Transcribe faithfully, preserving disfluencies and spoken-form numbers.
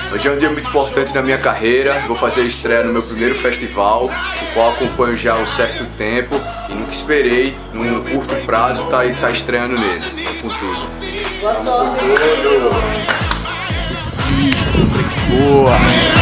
Hoje é um dia muito importante na minha carreira, vou fazer a estreia no meu primeiro festival, o qual acompanho já há um certo tempo e nunca esperei, num curto prazo, tá, tá estreando nele, com tudo. Boa sorte! Conquista, Só Track Boa!